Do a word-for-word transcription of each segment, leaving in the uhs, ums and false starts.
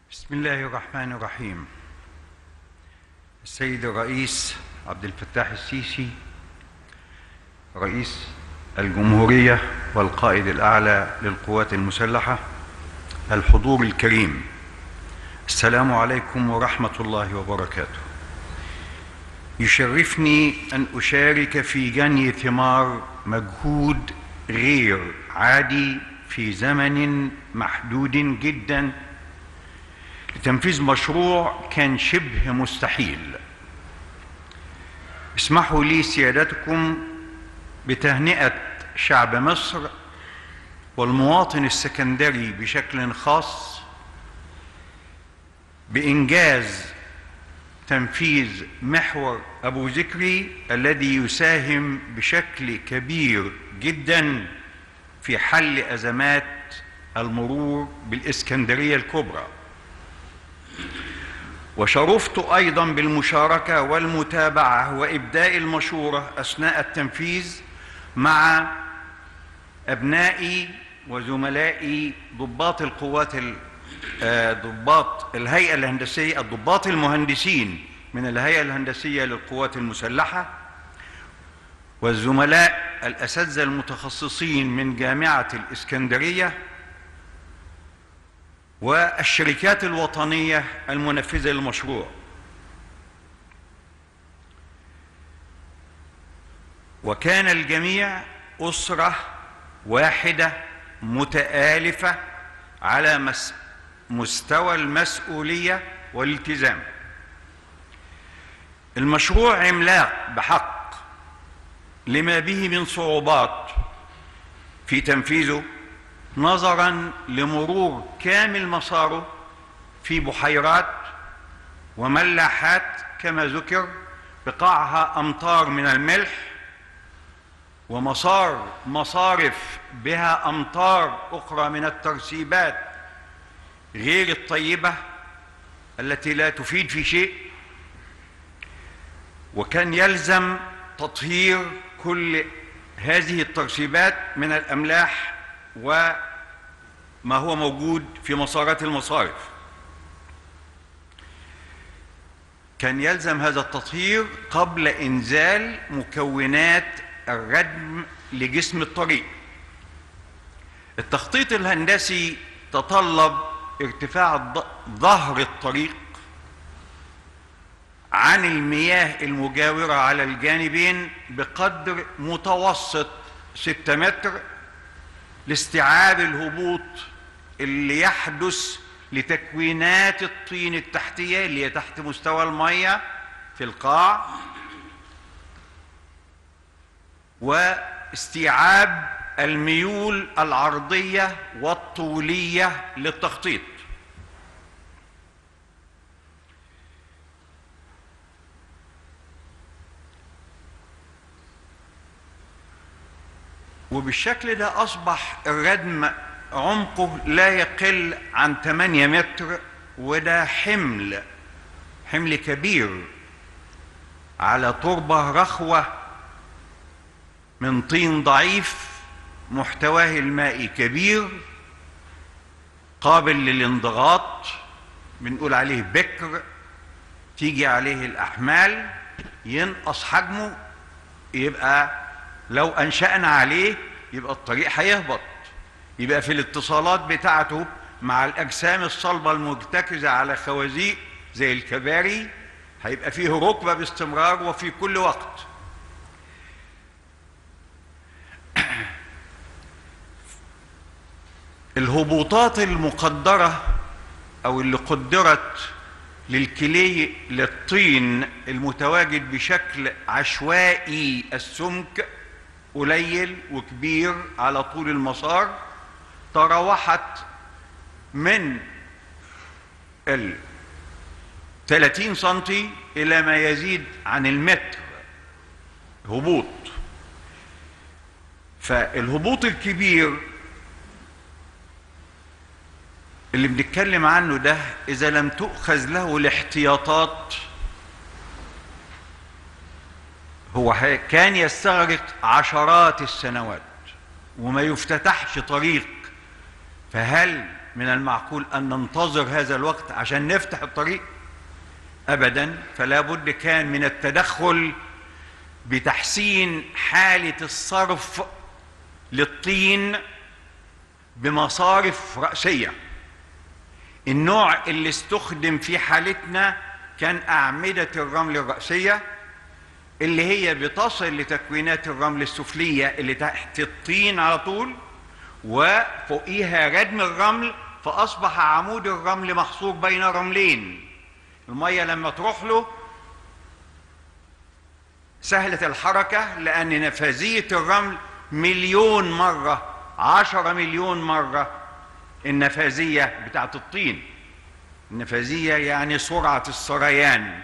بسم الله الرحمن الرحيم. السيد الرئيس عبد الفتاح السيسي رئيس الجمهورية والقائد الأعلى للقوات المسلحة، الحضور الكريم، السلام عليكم ورحمة الله وبركاته. يشرفني أن أشارك في جني ثمار مجهود غير عادي في زمن محدود جدا لتنفيذ مشروع كان شبه مستحيل. اسمحوا لي سيادتكم بتهنئة شعب مصر والمواطن السكندري بشكل خاص بإنجاز تنفيذ محور أبو ذكري الذي يساهم بشكل كبير جدا في حل أزمات المرور بالإسكندرية الكبرى. وشرفت أيضا بالمشاركة والمتابعة وإبداء المشورة أثناء التنفيذ مع أبنائي وزملائي ضباط القوات ضباط الهيئة الهندسية الضباط المهندسين من الهيئة الهندسية للقوات المسلحة، والزملاء الأساتذة المتخصصين من جامعة الإسكندرية، والشركات الوطنية المنفذة للمشروع. وكان الجميع أسرة واحدة متآلفة على مستوى المسؤولية والالتزام. المشروع عملاق بحق لما به من صعوبات في تنفيذه نظرا لمرور كامل مساره في بحيرات وملاحات كما ذكر بقاعها أمطار من الملح، ومسار مصارف بها أمطار أخرى من الترسيبات غير الطيبة التي لا تفيد في شيء. وكان يلزم تطهير كل هذه الترسيبات من الأملاح وما هو موجود في مسارات المصارف. كان يلزم هذا التطهير قبل إنزال مكونات الردم لجسم الطريق. التخطيط الهندسي تطلب ارتفاع ظهر الطريق عن المياه المجاورة على الجانبين بقدر متوسط ستة متر لاستيعاب الهبوط اللي يحدث لتكوينات الطين التحتية اللي هي تحت مستوى المياه في القاع، واستيعاب الميول العرضية والطولية للتخطيط. وبالشكل ده أصبح الردم عمقه لا يقل عن ثمانية متر، وده حمل حمل كبير على تربة رخوة من طين ضعيف محتواه المائي كبير قابل للانضغاط، بنقول عليه بكر، تيجي عليه الأحمال ينقص حجمه، يبقى لو أنشأنا عليه يبقى الطريق هيهبط، يبقى في الاتصالات بتاعته مع الأجسام الصلبة المرتكزة على خوازيق زي الكباري هيبقى فيه ركبة باستمرار وفي كل وقت. الهبوطات المقدرة أو اللي قدرت للكلي للطين المتواجد بشكل عشوائي السمك قليل وكبير على طول المسار تراوحت من ال ثلاثين سنتي إلى ما يزيد عن المتر هبوط. فالهبوط الكبير اللي بنتكلم عنه ده إذا لم تؤخذ له الاحتياطات هو كان يستغرق عشرات السنوات وما يفتتحش طريق. فهل من المعقول أن ننتظر هذا الوقت عشان نفتح الطريق؟ أبدا. فلا بد كان من التدخل بتحسين حالة الصرف للطين بمصارف رأسية. النوع اللي استخدم في حالتنا كان أعمدة الرمل الرأسية، اللي هي بتصل لتكوينات الرمل السفلية اللي تحت الطين على طول، وفوقيها ردم الرمل، فأصبح عمود الرمل محصور بين رملين. المية لما تروح له سهلة الحركة، لأن نفاذية الرمل مليون مرة، عشرة مليون مرة النفاذية بتاعت الطين. النفاذية يعني سرعة السريان.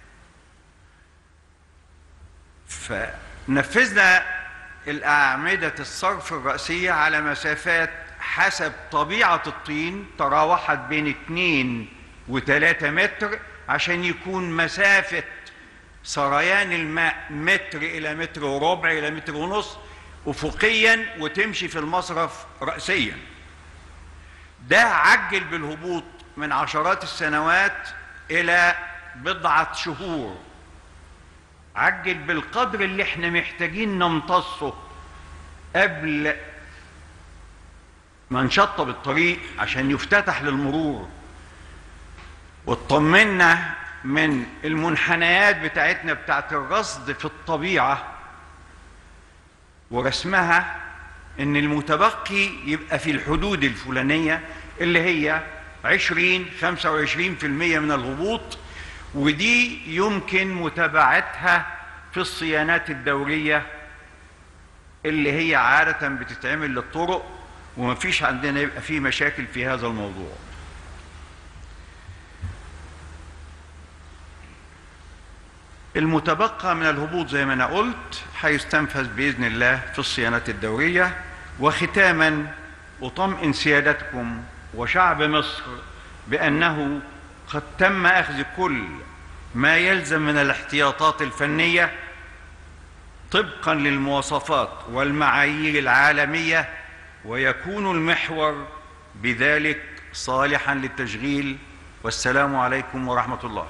فنفذنا الأعمدة الصرف الرأسية على مسافات حسب طبيعة الطين تراوحت بين اتنين وتلاتة متر، عشان يكون مسافة سريان الماء متر إلى متر وربع إلى متر ونص أفقيا، وتمشي في المصرف رأسيا. ده عجل بالهبوط من عشرات السنوات إلى بضعة شهور. عجل بالقدر اللي احنا محتاجين نمتصه قبل ما نشطب الطريق عشان يفتتح للمرور. واطمنا من المنحنيات بتاعتنا بتاعت الرصد في الطبيعة ورسمها ان المتبقي يبقى في الحدود الفلانية اللي هي عشرين خمسة وعشرين في المية من الهبوط. ودي يمكن متابعتها في الصيانات الدورية اللي هي عادة بتتعمل للطرق، ومفيش عندنا يبقى فيه مشاكل في هذا الموضوع. المتبقى من الهبوط زي ما أنا قلت هيستنفذ بإذن الله في الصيانات الدورية. وختاما أطمئن سيادتكم وشعب مصر بأنه قد تم أخذ كل ما يلزم من الاحتياطات الفنية طبقا للمواصفات والمعايير العالمية، ويكون المحور بذلك صالحا للتشغيل. والسلام عليكم ورحمة الله.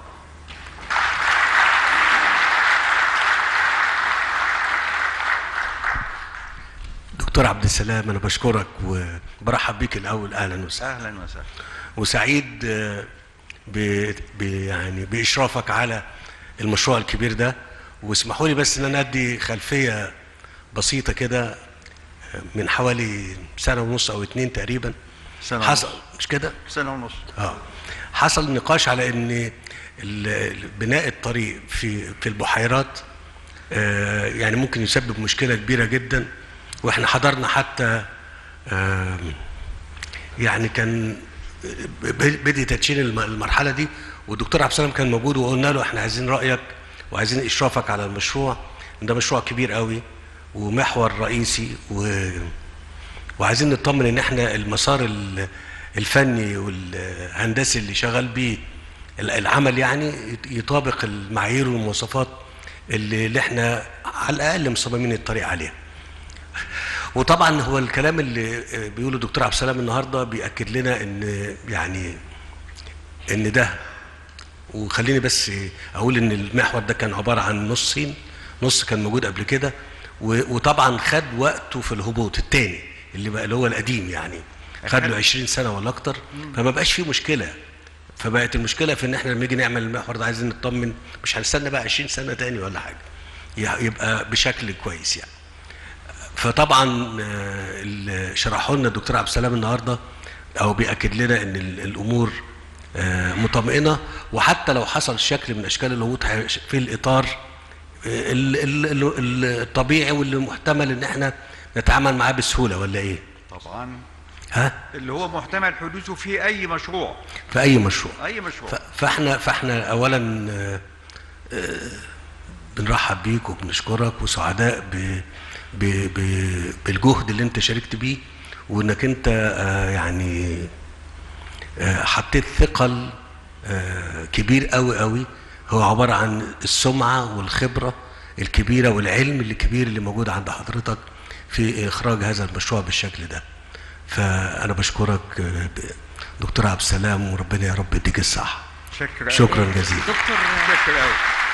دكتور عبد السلام، أنا بشكرك وبرحب بيك الأول. أهلا وسهلا. أهلا وسهلا. وسعيد ب... ب... يعني بإشرافك على المشروع الكبير ده. واسمحوا لي بس إن أنا أدي خلفية بسيطة كده. من حوالي سنة ونص أو اتنين تقريبا سنة حصل ونص. مش كده؟ سنة ونص. آه حصل نقاش على إن بناء الطريق في في البحيرات آه يعني ممكن يسبب مشكلة كبيرة جدا. واحنا حضرنا حتى آه يعني كان بدي تدشين المرحله دي، والدكتور عبد السلام كان موجود، وقلنا له احنا عايزين رايك وعايزين اشرافك على المشروع. ده مشروع كبير قوي ومحور رئيسي، و... وعايزين نطمن ان احنا المسار الفني والهندسي اللي شغال بيه العمل يعني يطابق المعايير والمواصفات اللي, اللي احنا على الاقل مصممين الطريق عليها. وطبعا هو الكلام اللي بيقوله الدكتور عبد السلام النهارده بيأكد لنا ان يعني ان ده، وخليني بس اقول ان المحور ده كان عباره عن نصين، نص كان موجود قبل كده، وطبعا خد وقته في الهبوط الثاني اللي بقى اللي هو القديم، يعني خد له عشرين سنه ولا اكتر، فما بقاش فيه مشكله. فبقت المشكله في ان احنا لما نيجي نعمل المحور ده عايزين نطمن مش هنستنى بقى عشرين سنه تاني ولا حاجه، يبقى بشكل كويس يعني. فطبعا اللي شرحه لنا الدكتور عبد السلام النهارده او بيأكد لنا ان الامور مطمئنه، وحتى لو حصل شكل من اشكال الهبوط في الاطار الطبيعي واللي محتمل ان احنا نتعامل معاه بسهوله، ولا ايه؟ طبعا. ها؟ اللي هو محتمل حدوثه في اي مشروع. في اي مشروع. اي مشروع. فاحنا فاحنا اولا بنرحب بيك وبنشكرك وسعداء ب بالجهد اللي انت شاركت بيه، وانك انت يعني حطيت ثقل كبير قوي قوي هو عباره عن السمعه والخبره الكبيره والعلم الكبير اللي موجود عند حضرتك في اخراج هذا المشروع بالشكل ده. فانا بشكرك دكتور عبد السلام، وربنا يا رب يديك الصحه. شكرا شكرا جزيلا. دكتور شكرا.